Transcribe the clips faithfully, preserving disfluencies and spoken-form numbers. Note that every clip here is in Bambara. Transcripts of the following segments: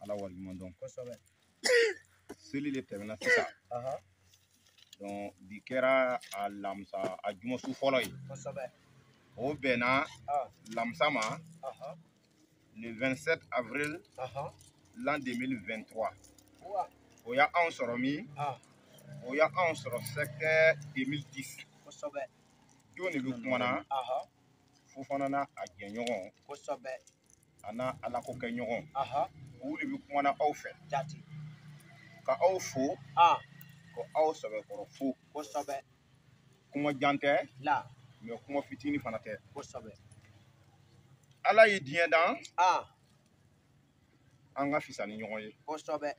ala waliɲuman dɔn kosɛbɛ seli le tɛmɛna sisan aha donc bi kɛra a lamisa a jumasu fɔlɔ ye kosɛbɛ o bɛnna ah lamisa ma aha le vingt-sept avril aha l'an deux mille vingt-trois wa o y'a anw sɔrɔ min ah o y'a anw sɔrɔ secteur deux mille dix kosɛbɛ don de bɛ kumana aha Fofana n'a a jɛɲɔgɔn kosɛbɛ a n'a alakokɛ ɲɔgɔn aha olu de bɛ kumana aw fɛ jati ka aw fo ah ko aw sɛbɛkɔrɔ fo kosɛbɛ kuma jan tɛ la mais kuma fitinin fana tɛ kosɛbɛ ala ye diɲɛ dan ah an ka fisa ni ɲɔgɔn ye kosɛbɛ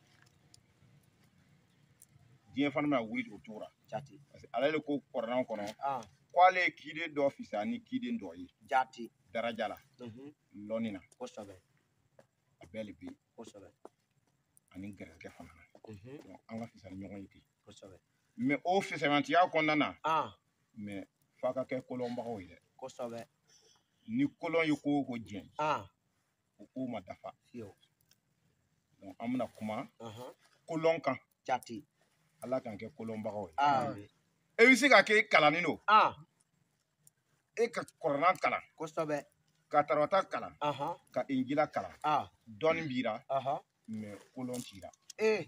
diɲɛ fana bɛna wuli o cogo la jati parce que ale de ko kɔrɔnan kɔnɔ ah k'ale ye ciden dɔ fisa ni ciden dɔ ye jati daraja la mhm lɔnni na kosɛbɛ a bɛɛ de bɛ yen kosɛbɛ ani gɛrɛsɛgɛ fana na mhm donc an ka fisa ni ɲɔgɔn ye ten kosɛbɛ mais o fisamantiya kɔnɔna na ah mais f'a ka kɛ kolɔnbagaw ye dɛ kosɛbɛ ni kolɔn ye ko o ko diɲɛ ah o ko ma dafa fiyewu donc an bɛna kuma aha kolɔn kan jati ala k'an kɛ kolɔnbagaw ye ah e bɛ se ka kɛ kalanni don ah e ka kɔrɔnan kalan kosɛbɛ ka tarata kalan aha ka injila kalan ah dɔɔni b'i la aha mais kolɔn t'i la eh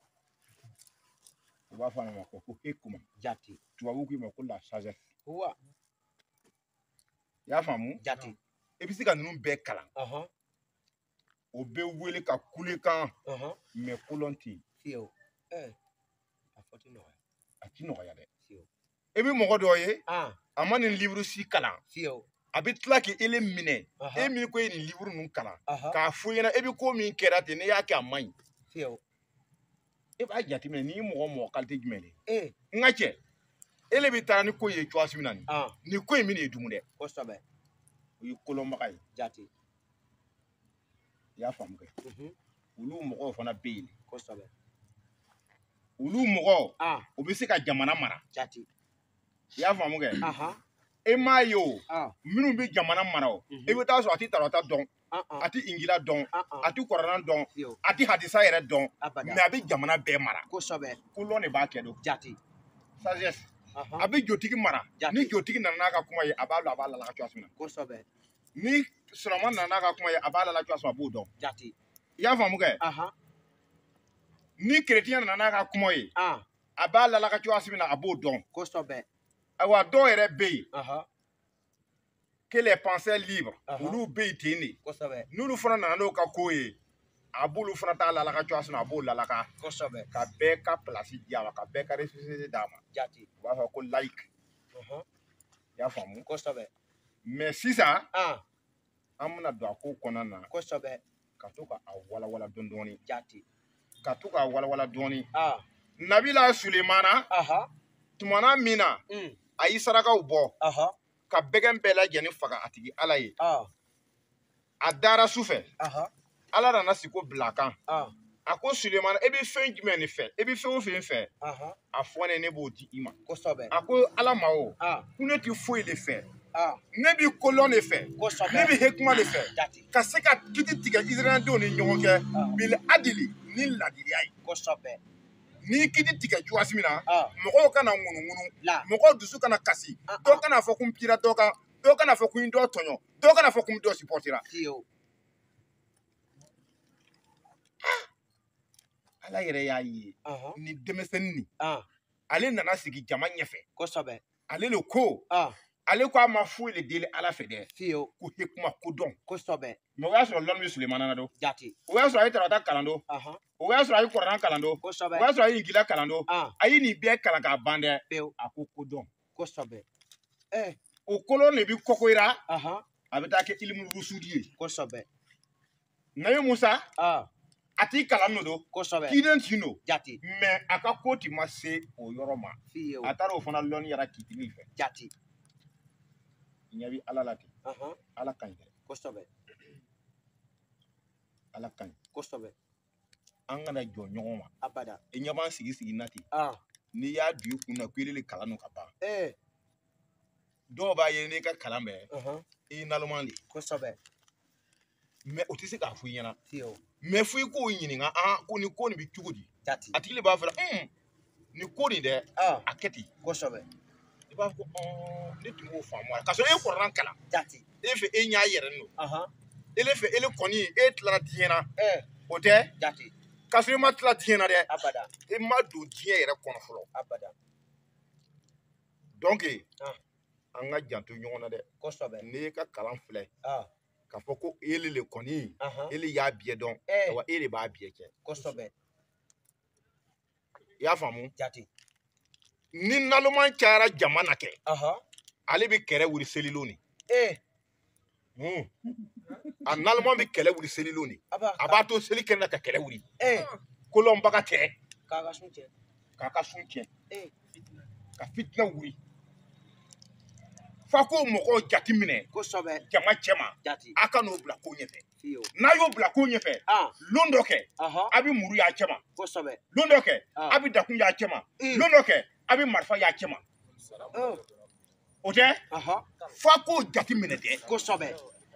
u b'a fɔ a ma ko hekuma jati tubabu k'i ma ko la sagesse wa i y'a faamu jati e bɛ se ka ninnu bɛɛ kalan aha o bɛ wele ka kulekan aha mais kolɔn tɛ yen fiyewu eh a fɔ ti nɔgɔya a ti nɔgɔya dɛ fiyewu e bɛ mɔgɔ dɔ ye ah a ma nin livre si kalan fiyewu a bɛ tila k'ele minɛ aha e min ko e ye nin livre ninnu kalan aha k'a fɔ i ɲɛna e bɛ ko min kɛra ten ne y'a kɛ a man ɲi fiyewu e b'a jateminɛ n'i ye mɔgɔ mɔgɔ qualité jumɛn de eh n ka cɛ ele bɛ taa ni ko ye cogoya min na nin ah nin ko in bɛ nin ye dumu dɛ kosɛbɛ o ye kolɔnbaga ye jati i y'a faamu kɛ mhm olu mɔgɔw fana bɛ yen kosɛbɛ olu mɔgɔ ah o bɛ se ka jamana mara jati i y'a faamu kɛ aha e m'a ye o ah minnu bɛ jamana mara o Mhm. e bɛ taa sɔrɔ a tɛ tarata dɔn ah ah a tɛ injila dɔn ah ah a tɛ kɔrɔnan dɔn fiyewu a tɛ hadisa yɛrɛ dɔn abada mais a bɛ jamana bɛɛ mara kosɛbɛ kolɔn de b'a kɛ don jati sagesse aha a bɛ jotigi mara Jati. ni jotigi nana n'a ka kuma ye a b'a dɔn a b'a lala cogoya min na kosɛbɛ ni sirama nana n'a ka kuma ye a b'a lala cogoya min na a b'o dɔn jati i y'a faamu kɛ aha ni kerecɛn nana n'a ka kuma ye ah a b'a lala cogoya min na a b'o dɔn kosɛbɛ ayiwa dɔw yɛrɛ bɛ yen aha que les penseurs libres Aha. olu bɛ yen ten de kosɛbɛ n'olu fana nana n'o ka ko ye a b'olu fana t'a lalaka cogoya min na a b'o lalaka kosɛbɛ ka bɛɛ ka place di a ma ka bɛɛ ka responsabilité d'a ma jati u b'a fɔ ko laïque aha i y'a faamu kosɛbɛ mais sisan ah an bɛna don a ko kɔnɔna na kosɛbɛ ka to ka a walawala dɔɔni dɔɔni jati ka to k'a walawala dɔɔni ah nabila sulemana aha tumana min na mm a y'i sarakaw bɔ aha ka bɛgɛn bɛɛ lajɛlen faga a tigi ala ye ah a dara su fɛ aha ala nana sigi ko bila a kan ah a ko sulemana e bɛ fɛn jumɛn de fɛ e bɛ fɛn o fɛn fɛ aha a fɔ ne ne b'o di i ma kosɛbɛ a ko ala ma o ah ko ne ti foyi de fɛ ah ne bɛ kolɔn de fɛ kosɛbɛ ne bɛ hekuma de fɛ jati ka se ka kiti tigɛ israɛldenw ni ɲɔgɔn cɛ Ah. bil adili ni ladiriya ye kosɛbɛ n'i kiti tigɛ cogoya min na ah mɔgɔw kana ŋunuŋunu la mɔgɔw dusu kana kasi Ah, dɔw ah. kana fɔ ko n pira dɔ kan dɔw kana fɔ ko n dɔ tɔɲɔ dɔw kana fɔ ko n dɔ supportera fiyewu ala yɛrɛ y'a ye aha ni denmisɛnnin nin ah ale nana sigi jama ɲɛfɛ kosɛbɛ ale le ko ah ale ko a ma foyi le deli ala fɛ dɛ fiyewu ko hekuma ko dɔn kosɛbɛ mɛ o y'a sɔrɔ lɔnni bɛ sulemana na don jati o y'a sɔrɔ a ye tarata kalan don aha o y'a sɔrɔ a ye kɔrɔnan kalan don o kosɛbɛ y'a sɔrɔ a ye ngila kalan don ah a ye nin bɛɛ kalan k'a ban dɛ fiyewu a ko ko dɔn kosɛbɛ eh o kolon de bɛ kɔkɔyira aha a bɛ taa kɛ ilimu rusudi ye kosɛbɛ nabi musa ah a t'i kalan nɔ don kosɛbɛ kiden tin don jati mɛ a ka ko ti ma se o yɔrɔ ma fiyewu a taara o fana lɔnni yɛrɛ kitigi fɛ jati ɲɛ bɛ ala la ten aha ala ka ɲi dɛ kosɛbɛ ala ka ɲi kosɛbɛ an kana jɔ ɲɔgɔn ma abada e ɲɛ b'an sigi sigi na ten ah n'i y'a don i kun na ko ele le kalan no ka ban eh dɔw b'a ye n'i ka kalan bɛɛ aha i ye naloma de kosɛbɛ mɛ o tɛ se k'a fɔ i ɲɛna fiyewu mais fui ko ɲininka ah ko ni ko ni bi cogo di jati a tigi b'a fɔ um ni ko nin dɛ ah a kɛ ten kosɛbɛ i b'a fɔ ɔɔ ne tun b'o faamu ka sɔrɔ e kɔrɔlan kalan jati e fɛ e ɲ'a yɛrɛ n'o aha ele fɛ ele kɔni e tilara diɲɛ na eh o tɛ jati ka sɔrɔ e ma tila diɲɛ na dɛ abada e ma don diɲɛ yɛrɛ kɔnɔ fɔlɔ abada donc ah an ka janto ɲɔgɔn na dɛ kosɛbɛ n'e ka kalan filɛ ah k'a fɔ ko ele le kɔni aha ele y'a biɛ dɔn eh wa e de b'a biɛ kɛ kosɛbɛ i y'a faamu jati ni naloman cayara jama na kɛ aha ale bɛ kɛlɛ wuli selilon ni eh Hmm. a naloman bɛ kɛlɛ wuli selilon ni aba a b'a to seli kɛnɛ na ka kɛlɛ wuli eh kolɔnbaga tɛ k'a ka sun cɛ k'a ka sun tiɲɛ eh ka fitinɛ wuli f'a k'o mɔgɔw jati minɛ kosɛbɛ jama cɛma jati a ka n'o bila ko ɲɛfɛ fiyo n'a y'o bila ko ɲɛfɛ ah lon dɔ kɛ aha a bɛ muru y'a cɛma kosɛbɛ lon dɔ kɛ ah a bɛ dakun y'a cɛma eh lon dɔ kɛ a bɛ marifa y'a cɛma oh o tɛ aha f'a k'o jati minɛ dɛ kosɛbɛ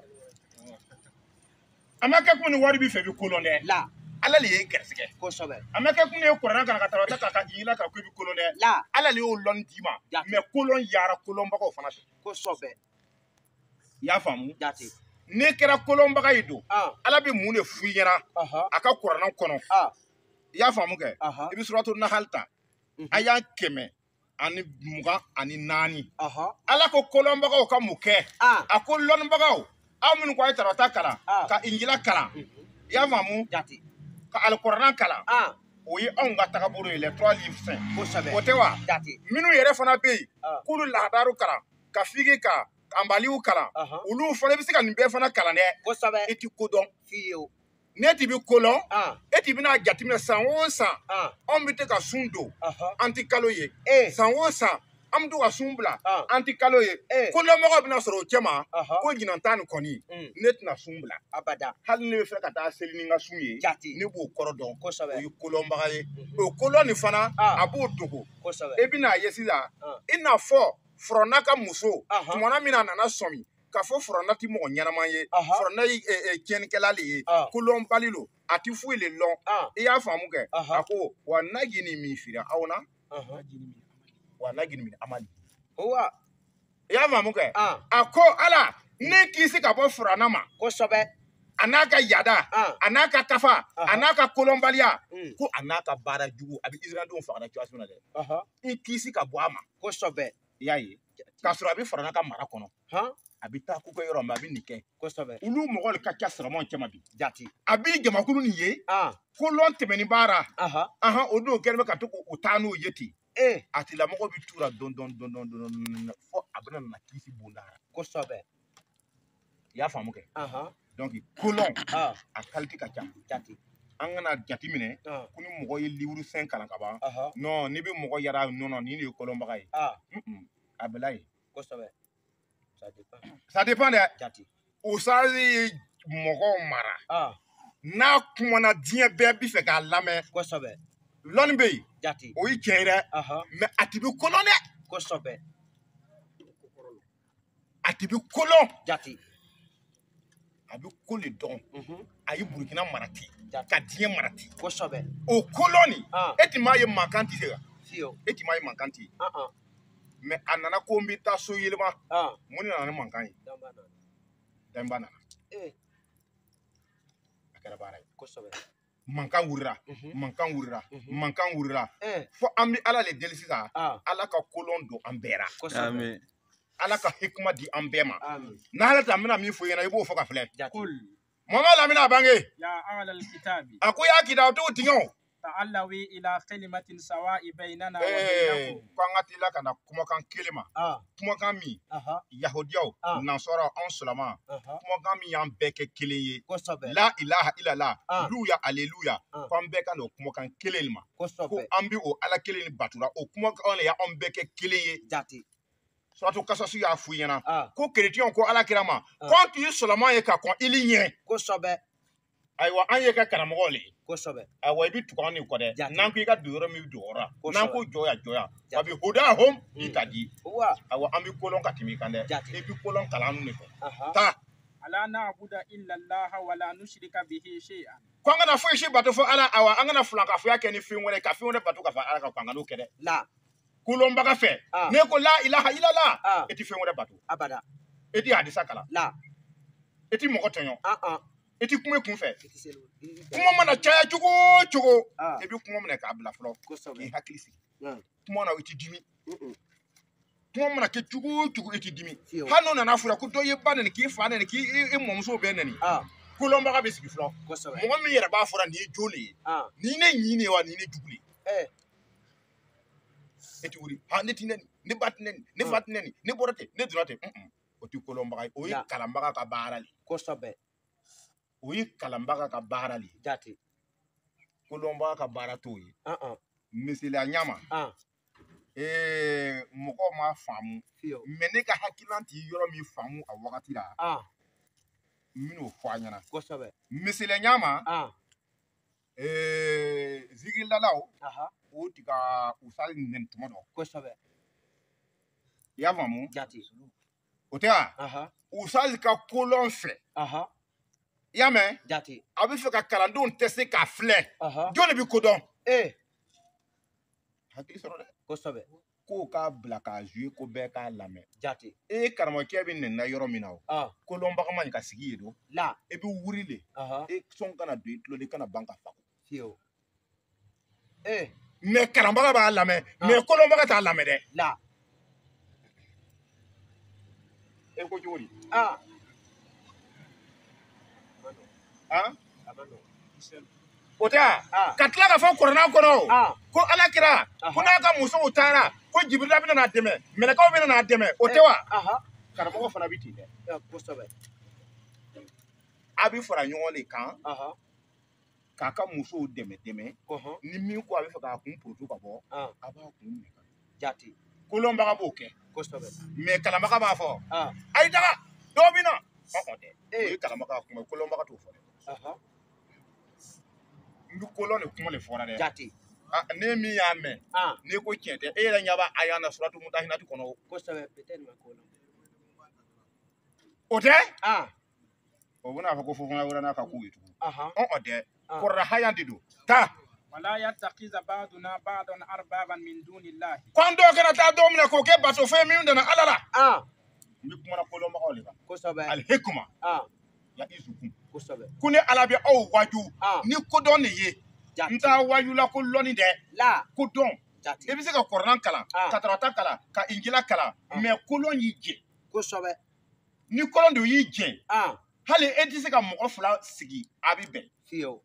a ma kɛ kun ni wari b'i fɛ i bɛ kolon dɛ la ala le ye gɛrɛsɛgɛ kosɛbɛ a ma kɛ kun ye kɔrɔna kana ka taa ka ka i la ka ko i bɛ kolon dɛ la ala le y'o lɔnni d'i ma Jati. mɛ kolon yara kolonbagaw fana fɛ kosɛbɛ i y'a faamu jati n'i kɛra kolonbaga ye don ah ala bɛ mun de f'i ɲɛna aha a ka kɔrɔna kɔnɔ ah i y'a faamu kɛ aha i bɛ suratu nahali ta mhm, a y'a kɛmɛ ani mugan ani naani aha ala ko kolonbagaw ka mun kɛ ah a ko lɔnnibagaw aw minnu ko a ye tarata kalan Ah. ka injila kalan mhm, i y'a faamu jati ka alikɔrɔna kalan ah o ye anw ka tagabolo ye les trois livres saints kosɛbɛ o tɛ wa jati minnu yɛrɛ fana bɛ yen ah k'olu lahadaru kalan ka figi kalan ka anbaliw kalan aha olu fana i bɛ se ka nin bɛɛ fana kalan dɛ kosɛbɛ i ti ko dɔn fiyo ne ti bi ko lɔn ah e ti bɛna jateminɛ san o san ah anw bɛ to ka sun don aha an ti kalo ye eh san o san an bɛ to ka sun bila ah an ti kalo ye eh ko lɔnbagaw bɛna sɔrɔ o cɛ ma aha ko ɲinan ta nin kɔni mm, ne tɛna sun bila abada hali ne bɛ fɛ ka taa seli ni n ka sun ye jati ne b'o kɔrɔ dɔn o kosɛbɛ ye kolɔnbaga ye mhm, o kolɔn nin fana Ah. a b'o dogo kosɛbɛ e bɛna ye sisan Ah. i n'a fɔ furɔna ka muso aha tumana min na a nana sɔmi k'a fɔ furɔna ti mɔgɔ ɲɛnama ye aha furɔna ye ɛ, ɛ, tiɲɛnikɛla le ye ah kolɔnbali lo a ti foyi le lɔn ah i y'a faamu kɛ aha a ko wa nagini min fira aw na aha wa nagini min amali owa i y'a faamu kɛ ah a ko ala ne kisi ka bɔ furana ma kosɛbɛ a n'a ka yada ah a n'a ka kafa a Aha. n'a ka kolɔnbaliya mm, ko a n'a ka baara jugu a bɛ israɛlidenw faga cogoya min na dɛ aha i kisi ka bɔ a ma kosɛbɛ i y'a ye k'a sɔrɔ a bɛ furana ka mara kɔnɔ han a bɛ taa kukɛ yɔrɔ min a bɛ nin kɛ kosɛbɛ olu mɔgɔ de ka ca siramaw cɛma bi jati a bɛ jamakulu nin ye ah kolɔn tɛmɛni baara aha ahan o don kɛlen bɛ ka to k'o taa n'o ye ten eh a tigilamɔgɔ bɛ tura dɔn dɔn dɔn dɔn dɔn dɔn fɔ a bɛna na kisi bonda la kosɛbɛ i y'a faamu kɛ aha donc kolɔn ah a qualité ka ca jati an kana jate minɛ ah ko ni mɔgɔ ye livre cinq kalan ka ban aha non n'i bɛ mɔgɔ yara nɔnɔ nin de ye kolɔnbaga ye ah Mm-mm, a bɛla ye kosɛbɛ ça dépend ça dépend dɛ jati o sazi ye mɔgɔw mara ah n'a kumana diɲɛ bɛɛ bi fɛ k'a lamɛn kosɛbɛ lɔnni bɛ yen jati o ye tiɲɛ ye dɛ aha mɛ a ti bɛ kolɔn dɛ kosɛbɛ a ti bɛ kolɔn jati a bɛ ko le dɔn mhm, a ye burukina mara ten jati ka diɲɛ mara ten kosɛbɛ o kolɔn nin ah e ti maa ye mankan ti se ka fiyo e ti maa ye mankan ti ye ah ah mɛ a nana ko n bɛ taa so yɛlɛma ah mun de nana ni mankan ye damba nana dɛnba nana eh a kɛra baara ye kosɛbɛ mankan wulila mhm, mankan wulila Mhm. mankan wulila eh fo an bɛ ala le deli sisan ah ala ka kolɔn don an bɛɛ la kosɛbɛ ala ka hikima di an bɛɛ ma amin n'ala ta n bɛna min fɔ i ɲɛna i b'o fɔ ka filɛ jati قل mamadu lamina bange يا أهل الكتاب a ko y'a kida o t'o tigɛ o تعالوا إلى كلمة سواء بيننا ee وبينكم ko an ka tila ka na kumakan kelen ma ah kumakan min aha yahudiyaw Ah. nansɔrɔ anw silama aha kumakan min y'an bɛɛ kɛ kelen ye kosɛbɛ la ilaha illallah Ah. luya aleluya Ah. ko an bɛɛ ka n'o kumakan kelen ma ko kosɛbɛ an bɛ o ala kelen ni batura o kumakan de y'anw bɛɛ kɛ kelen ye jati suratu kasasu y'a f'u ɲɛna ah ko kerecɛnw ko ala kira ma Ah. ko an tun ye sɔlɔman ye ka kɔn ili ɲɛ kosɛbɛ ayiwa an ye ka karamɔgɔ le ye kosɛbɛ ayiwa i bɛ tugu an de kɔ dɛ Jati. n'an ko i ka don yɔrɔ min i bɛ don o yɔrɔ la Kosɛbɛ. n'an ko jɔya jɔya Jati. wa bi huda hom i Mm. ka di owa ayiwa an bɛ kolon ka tɛmɛ i kan dɛ Jati. i bɛ kolon kalan anw de fɛ aha taa ألا نعبد إلا الله ولا نشرك به شيئا ko an kana foyi si bato fo ala awa an kana fulan ka foya kɛ ni fɛn wɛrɛ ka fɛn wɛrɛ bato ka fa ala ka ko an kana o kɛ dɛ la kolonbaga fɛ Ah. ne ko la ilaha illallah Ah. e ti fɛn wɛrɛ bato abada e ti hadisa kala la e ti mɔgɔ tɔɲɔ ah ah e ti kuma kun fɛ iti selu kuma mana caya cogo o cogo Ah. e bi kuma minɛ k'a bila fɔlɔ k'i kosɛbɛ hakili sigi Mm. kuma na i ti dimi Mm-mm. kuma mana kɛ cogo o cogo i ti dimi Fiyewu. hali n'o nana fura ko dɔ ye ba neni k'i fa neni k'i i mɔmuso bɛɛ neni ah kolonbaga bɛ sigi fɔlɔ kosɛbɛ mɔgɔ min yɛrɛ b'a fɔra nin ye joli ye ah nin ne ɲi ne wa nin ne jugu ye eh e ti wuli ha ne ti neni ne ba ti neni ne fa ti neni ne bɔra ten ne donna ten un-un. o ti kolonbaga ye o ye Ya. kalanbaga ka baara le kosɛbɛ o ye kalanbaga ka baara le jate kolonbaga ka baara t'o ye ah ah misaliya ɲama ah ee mɔgɔw ma faamu fiyo mɛ ne ka hakilina ti yɔrɔ min faamu a wagati la ah n ben'o fɔ a ɲɛna kosɛbɛ misaliya ɲama ah ee zigirindalaw aha o ti ka u sali nɛni tuma dɔ kosɛbɛ i y'a faamu jate o tɛ wa aha u sali ka kolɔn fɛ aha i y'a mɛn jate a bɛ fɛ ka kalandenw tɛ se k'a filɛ aha jɔn de bɛ kodɔn eh hakili sɔrɔ dɛ kosɛbɛ k'o k'a bila k'a zuye ko bɛɛ k'a lamɛn jate e ye karamɔgɔkɛ bɛ nɛnina yɔrɔ min na o ah kolɔnbaga ma ɲi ka sigi yen don la e bɛ wuri le aha e sɔn kana don i tulo la i kana ban ka fa fiyo eh mɛ kalanbaga b'a lamɛn Ah. mɛ kolonbaga t'a lamɛn dɛ la e ko cogo di ah han abano o tɛ wa ah ka tila ka fɔ kɔrɔna kɔnɔ o ah ko alakira Aha. ko n'a ka musow taara ko jibirila bɛ n'a dɛmɛ mɛlɛkaw bɛ n'a dɛmɛ o tɛ wa aha karamɔgɔ fana bɛ ten dɛ eh, kosɛbɛ a bɛ fara ɲɔgɔn le kan aha k'a ka musow dɛmɛ dɛmɛ kɔhɔn ni min ko a bɛ fɛ k'a kun purutu ka bɔ ah a b'a kun minɛ jate kolonbaga b'o kɛ kosɛbɛ mɛ kalanbaga b'a fɔ ah a yi daga dɔw bɛ na ɔn tɛ o eh ye kalanbaga ka kuma ye kolonbaga t'o fɔ dɛ aha n bɛ kolon de kuma de fɔra dɛ jate Ah, ne min y'a mɛn ah n'i ko tiɲɛ tɛ e yɛrɛ ɲɛ b'a aya na suratu mutahinati kɔnɔ o. kosɛbɛ peut-être ma ko o tɛ ah o bɛna fɔ ko fofana wɛrɛ n'a ka k'u ye tugun aha ɔn ɔ tɛ Ah. kɔrɔla haya de don taa ولا يتخذ بعضنا بعضا أربابا من دون الله k'an dɔw kana taa dɔw minɛ k'o kɛ bato fɛn min dana ala la ah n bɛ kumana kolonbagaw de kan kosɛbɛ alihikuma ah ya izukun kosɛbɛ ko ni ala bɛ aw waju ah ni kodɔn de ye n jate t'a waju la ko lɔnni dɛ la kodɔn jate i bɛ se ka kɔrɔnan kalan Ah. ka tarata kalan ka injila kalan Ah. mɛ kolon y'i jɛ kosɛbɛ ni kolon de y'i jɛ ah hali e tɛ se ka mɔgɔ fila sigi a bɛ bɛn fiyo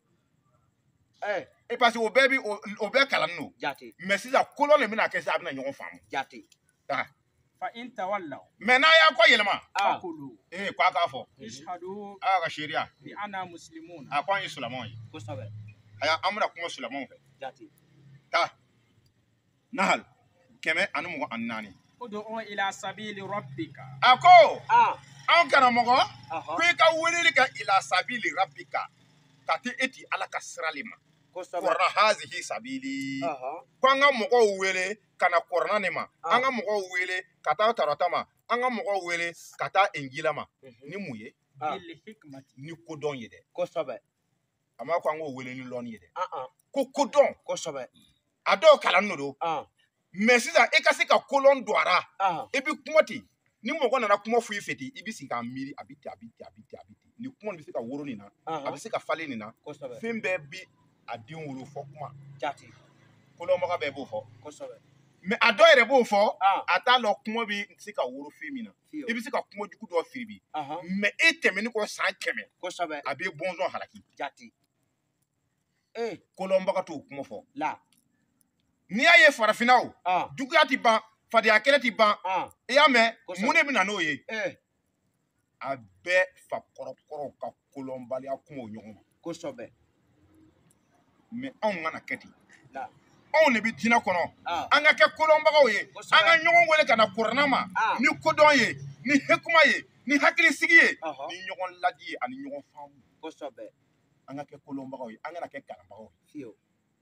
eh e parce que o bɛɛ bi o o bɛɛ kalan n'o jate mɛ sisan kolon de bɛna kɛ sisan a bɛna ɲɔgɔn faamu jate taa فإن تولوا mɛ n'a y'a kɔ yɛlɛma ah فقولوا ee ko a k'a fɔ اشهدوا a y'a ka seereya بأننا مسلمون a ko an ye silamɛw ye kosɛbɛ a y'a an bɛna kuma silamɛw fɛ jate taa nahal kɛmɛ ani mugan ani naani ادعو إلى سبيل ربك a ko ah an karamɔgɔ aha ko i ka weleli kɛ ila sabili rabbika ka te e ti ala ka sira le ma kosɛbɛ kɔrɔna hazihi sabili aha ko an ka mɔgɔw wele ka na kɔrɔna ne ma Ah. an ka mɔgɔw wele ka taa tarata ma an ka mɔgɔw wele ka taa injila ma Mhm. ni mun ye ah بالحكمة ni kodɔn ye dɛ kosɛbɛ a m'a ko an k'o wele ni lɔnni ye dɛ ah ah ko kodɔn kosɛbɛ a dɔw kalan n'o don ah mɛ sisan e ka se ka kolɔn don a ra ah i bɛ kuma ten ni mɔgɔ nana kuma fɔ i fɛ ten i bɛ sigi k'a miiri a bɛ ten a bɛ ten a bɛ ten a bɛ ten nin kuma nin bɛ se ka woro nin na a aha bɛ se ka falen nin na kosɛbɛ fɛn bɛɛ bi a den wolo fɔ kuma jate kolonbaga bɛɛ b'o fɔ kosɛbɛ mɛ a dɔw yɛrɛ b'o fɔ ah a t'a lɔ kuma bɛ se ka woro fɛn min na fiyo i bɛ se ka kuma jugu dɔ firibi aha mɛ e tɛmɛni kɔ san kɛmɛ kosɛbɛ a bɛ bɔnsɔn halaki jate eh kolonbaga t'o kuma fɔ la n'i y'a ye farafinnaw ah juguya ti ban fadenya kɛlɛ ti ban ah i y'a mɛn Kosɛbɛ. mun de bɛ na n'o ye eh a bɛɛ fa kɔrɔkɔrɔw ka kolonbaliya kumaw ɲɔgɔn ma kosɛbɛ mɛ anw kana kɛ ten la anw de bɛ diinɛ kɔnɔ ah an ka kɛ kolonbagaw ye Kosɛbɛ. an ka ɲɔgɔn wele ka na kɔrɔna ma Ah. ni kodɔn ye ni hekuma ye ni hakilisigi ye aha ni ɲɔgɔn ladi ye ani ɲɔgɔn faamu kosɛbɛ an ka kɛ kolonbagaw ye an kana kɛ kalanbagaw fiyo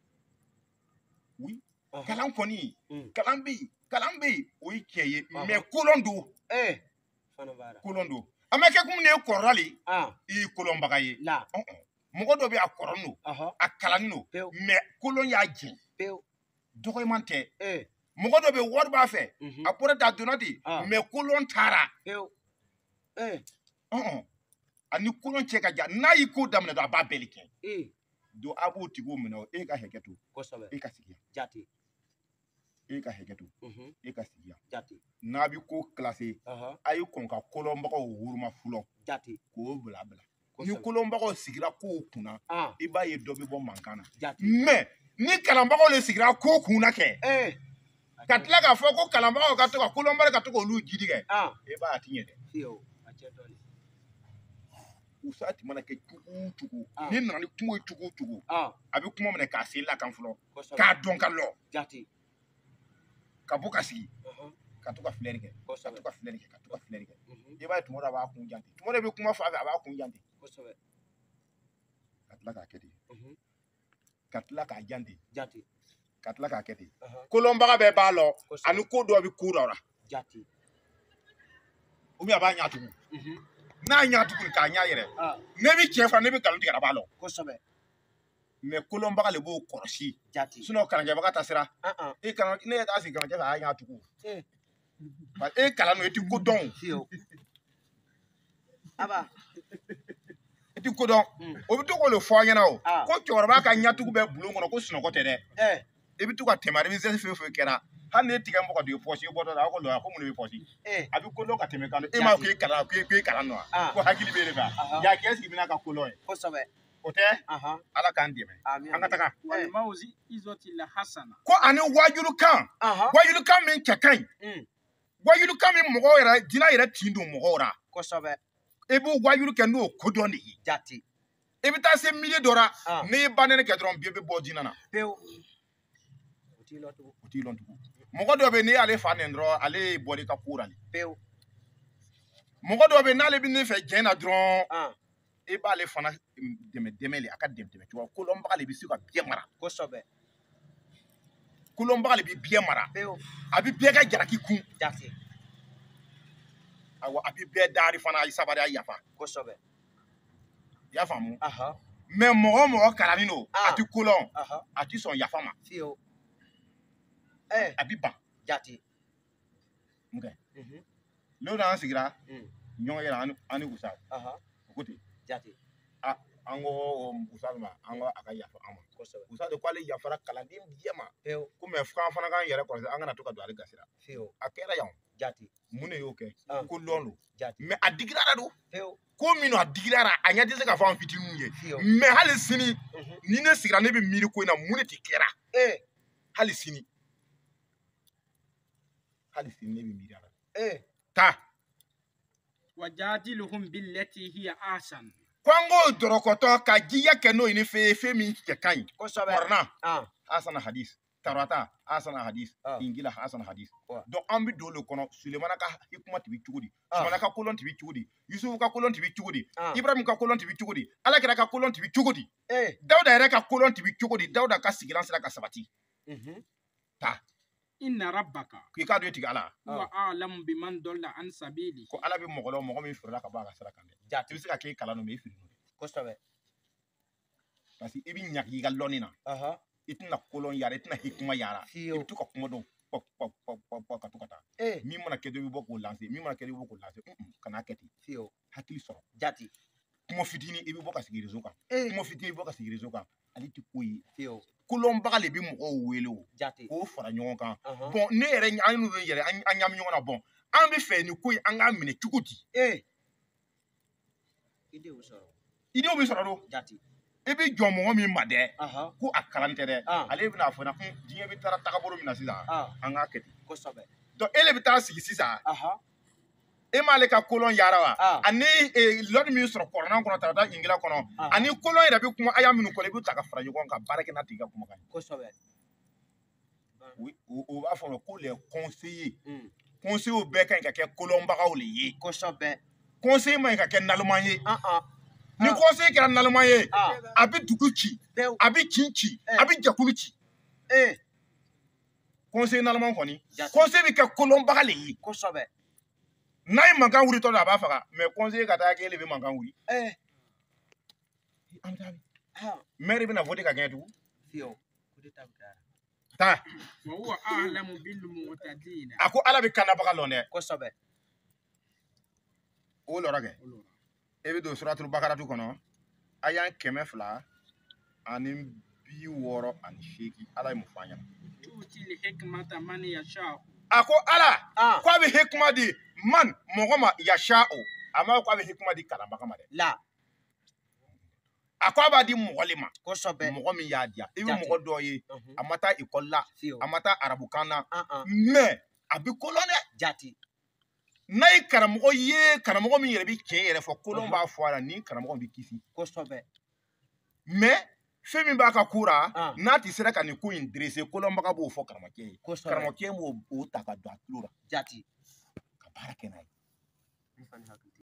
ye oui aha kalan kɔni Mm. kalan bɛ yen kalan bɛ yen o ye tiɲɛ ye Aha. mɛ kolon don eh fana b'a la kolon don an bɛ kɛ kun ne ye kɔrɔla le ah i ye kolonbaga ye la ɔn ɔn mɔgɔ dɔ bɛ a kɔrɔ n'o Aha. a kalan n'o Pewu. mais kolon y'a jɛn Pewu. dɔgɔman tɛ Eh. mɔgɔ dɔ bɛ wari b'a fɛ Mhm. a kɔrɔ ta donna ten Ah. mais kolon taara Pewu. Eh. ɔhɔn ani kolon cɛ ka jan n'a y'i ko daminɛ dɔrɔn a b'a bɛɛ de kɛ Eh. donc a b'o tigiw minɛ o e ka hakɛ to Kosɛbɛ. e ka sigi yan Jate. e ka hakɛ to Mhm. e ka sigi yan Jate. n'a bɛ ko classé Aha. a ye kɔn ka kolonbagaw wuruma fɔlɔ Jate. k'o bila bila ni Kosɛbɛ. kolonbagaw sigira kow kunna Ah. i b'a ye dɔ bɛ bɔ mankan na Jate. mais ni kalanbagaw de sigira ko kunna kɛ Eh. ka tila k'a fɔ ko kalanbagaw ka to ka kolonbagaw ka to k'olu jidi kɛ Ah. e b'a ye a ti ɲɛ dɛ Fiyo. A cɛ dɔɔnin. usati mana kɛ cogo o cogo Ah. ni nana ni kuma ye cogo o cogo Ah. a bɛ kuma minɛ k'a sen lakan fɔlɔ Kosɛbɛ. k'a dɔn ka lɔ Jate. ka bɔ ka sigi Aha. ka to ka filɛri kɛ ka Kosɛbɛ. to ka filɛri kɛ ka to ka filɛri kɛ Mhm. i b'a ye tuma dɔ a b'a kun jan ten tuma dɔ i bɛ kuma fɔ a fɛ a b'a kun jan ten Kosɛbɛ. ka tila k'a kɛ ten Mhm. ka tila k'a jan ten Jate. ka tila k'a kɛ ten Aha. kolonbaga bɛɛ b'a lɔ Kosɛbɛ. ani ko dɔ bɛ ko dɔ la Jate. ou bien a b'a ɲa tugun Mhm. n'a ɲa tugun k'a ɲa yɛrɛ Ah. ne bɛ tiɲɛ fɔ ne bɛ nkalon tigɛ a b'a lɔ Kosɛbɛ. mais kolonbaga de b'o kɔlɔsi Jate. sinon kalankɛbaga ta sira Ah ah. e kalan ne yɛrɛ t'a sigi kalankɛ fɛ a y'a ɲa tugun Eh. parce que e kalan no e ti ko dɔn Fiyo. Aba. e ti ko dɔn Mm. o bɛ to k'o de fɔ an ɲɛna o Ah. ko cɛkɔrɔba ka ɲatugu bɛ bulon kɔnɔ ko sunɔgɔ tɛ dɛ Eh. i bɛ to ka tɛmɛ révision fɛn o fɛn kɛra hali n'e tigɛ mɔgɔ de ye pɔsi bɔtɔ la a ko lɔya ko mun de bɛ pɔsi Eh. a bɛ ko dɔn ka tɛmɛ kan e m'a fɔ k'e kalan k'e k'e kalan nɔ wa Ah. ko hakili bɛ e de kan Aha. y'a kɛ sigi bɛna ka ko lɔn ye Kosɛbɛ. o tɛ Aha. ala k'an dɛmɛ Amin. an ka taga Eh. والموز إزوة الحسنة ko ani wajulukan Aha. wajulukan min cɛ ka ɲi Mm. wajulukan min mɔgɔw yɛrɛ jinɛ yɛrɛ tin don mɔgɔw la Kosɛbɛ. i b'o wajulu kɛ n'o ko dɔn de ye Jate. i bɛ taa se milieu dɔ la Ah. n'i ye banɛnɛ kɛ dɔrɔn biɲɛ bɛ bɔ jinɛ na Pewu. O t'i lɔ tugun. o t'i lɔn tugun mɔgɔ dɔ bɛ yen n'i y'ale fa nɛn dɔrɔn ale ye bɔli ka ko la de Pewu. mɔgɔ dɔ bɛ yen n'ale bɛ ne fɛ jɛn na dɔrɔn Ah. i b'ale fana dɛmɛ dɛmɛ le a ka dɛmɛ dɛmɛ cogo kolonbaga de bɛ se ka biɲɛ mara Kosɛbɛ. kolonbaga de bɛ biɲɛ mara Pewu. a bɛ bɛɛ ka jalaki kun Jate. awɔ a bɛ bɛɛ dari fana a ye sabari a yafa Kosɛbɛ. i y'a faamu Aha. mɛ mɔgɔ o mɔgɔ kalannen don Ah. a ti kolɔn Aha. a ti sɔn yafa ma Fiyo. Eh. a bɛ ban Jate. nkɛ Mhm. n'o n'an sigira Mm. ɲɔgɔn yɛrɛ an ni- an ni usa Aha. o ko ten Jate. a an ko usa ma an ko a ka yafa an ma Kosɛbɛ. usa de ko ale yafara kalanden bɛɛ ma Pewu. ko mɛ f'an fana k'an yɛrɛ kɔlɔsi an kana to ka don ale gasira Fiyo. a kɛra yan Jate. mun de y'o kɛ Ah. ko lɔn don Jate. mɛ a digira la don Pewu. ko min don a digira la a ɲɛ tɛ se ka fɔ an fitininw ye Fiyo. mɛ hali sini Mhm. ni ne sigira ne bɛ miiri ko in na mun de tɛ kɛra Eh. hali sini hali sini ne bɛ miiri a la Eh. taa وجادلهم بالتي هي أحسن ko an k'o dɔrɔkɔtɔ ka jiya kɛ n'o ye ne fɛ ye fɛn min cɛ ka ɲi Kosɛbɛ. kɔrɔna Ah. asana hadis tarata asana hadis Ah. injila asana hadis Wa. donc an bɛ don o de kɔnɔ sulemana ka hikuma tɛ bɛ cogo di Ah. sumana ka kolon tɛ bɛ cogo di yusufu ka kolon tɛ bɛ cogo di Ah. ibrahim ka kolon tɛ bɛ cogo di alakira ka kolon tɛ bɛ cogo di Eh. dawuda yɛrɛ ka kolon tɛ bɛ cogo di dawuda ka sigilan sera ka sabati Mhm. ta إن ربك k'i k'a dɔn e tigi ala هو أعلم بمن ضل عن سبيله ko ala bɛ mɔgɔ la mɔgɔ min firila ka bɔ a ka sira kan dɛ i Jate. bɛ se ka k'e kalan mɛ i firi n'o de Kosɛbɛ. parce que i bɛ ɲagi i ka lɔnni na Aha. i tɛna kolon yara i tɛna hikuma yara i Fiyewu. bɛ to ka kuma dɔn pɔ pɔ pɔ pɔ pɔ ka to ka taa Eh. min mana kɛ dɔ i bɛ bɔ k'o lanse min mana kɛ dɔ i bɛ bɔ k'o lanse un-un kana kɛ ten Fiyo. hakili sɔrɔ Jate. kuma fitinin i bɛ bɔ ka sigi réseau kan Eh. kuma fitinin i bɛ bɔ ka sigi réseau kan ale tɛ ko ye Fiyo. kolonbaga de bɛ mɔgɔw wele o Jate. k'o fara ɲɔgɔn kan Aha. bɔn ne yɛrɛ an n'u bɛ yɛrɛ an an ɲami ɲɔgɔn na bɔn an bɛ fɛ nin ko in an k'a minɛ cogo di Eh. I denw sɔrɔ. idenw bɛ sɔrɔ don Jate. i bɛ jɔ mɔgɔ min ma dɛ Aha. ko a kalan tɛ dɛ Ah. ale bɛna fɔ na un diɲɛ bɛ taara tagabolo min na sisan Ah. an k'a kɛ ten Kosɛbɛ. donc e de bɛ taa sigi sisan Aha. e m'ale ka kolon yara wa Ah. ani eh, lɔnni min sɔrɔ kɔrɔnan kɔnɔ tarata ingila kɔnɔ Ah. ani kolon yɛrɛ bɛ kuma a y'a minnu kɔnɔ i bɛ ta ka fara ɲɔgɔn kan baara kɛ n'a tigi ka kumakan ye Kosɛbɛ. o o- o b'a fɔ ma ko les conseillers Mm. conseillers bɛɛ ka ɲi ka kɛ kolonbagaw le ye Kosɛbɛ. conseiller man ɲi ka kɛ naloma ye Ah ah. ni Ah. conseiller kɛra naloma ye Ah. a bɛ dugu ci Pewu. a bɛ kin ci Eh. a bɛ jɛkulu ci Eh. conseiller naloma kɔni Jate. conseiller bɛ kɛ kolonbaga le ye Kosɛbɛ. n'a ye mankan wuli tɔ la a b'a faga mais conseiller ka taa k'e de bɛ mankan wuli Eh. an bɛ taa min Ah, maire bɛna voter ka gagner tugun fiyewu. Coup d'état bɛ kɛra. taa وهو أعلم بالمعتدين. a ko ala bɛ kannabaga lɔn dɛ Kosɛbɛ. o lɔrɔ kɛ e bɛ don suratul bakaratu kɔnɔ a y'an kɛmɛ fila ani bi wɔɔrɔ ani seegin ala ye mun fɔ an ɲɛna تؤتي الحكمة من يشاء. a ko ala Ah, ko a bɛ hikima di man mɔgɔ ma yasha o a ma ko a bɛ hikima di kalanbaga ma dɛ la. a ko a b'a di mɔgɔ le ma Kosɛbɛ. mɔgɔ min y'a diya i bɛ Jate. mɔgɔ dɔ ye Mhm. a ma taa ekɔli la Fiyewu. a ma taa arabukan na Ah, ah. mais a bɛ kolon dɛ Jati. n'a ye karamɔgɔ ye karamɔgɔ min yɛrɛ bɛ tiɲɛ yɛrɛ fɔ kolon Mhm. b'a fɔ a la ni karamɔgɔ bɛ kisi Kosɛbɛ. mais fɛn min b'a ka ko ra Ah. n'a ti sera ka nin ko in dresse kolonbaga b'o fɔ karamɔgɔkɛ ye Kosɛbɛ. karamɔgɔkɛ b'o o ta ka don a tulo la Jati. ka baara kɛ n'a ye N fana hakili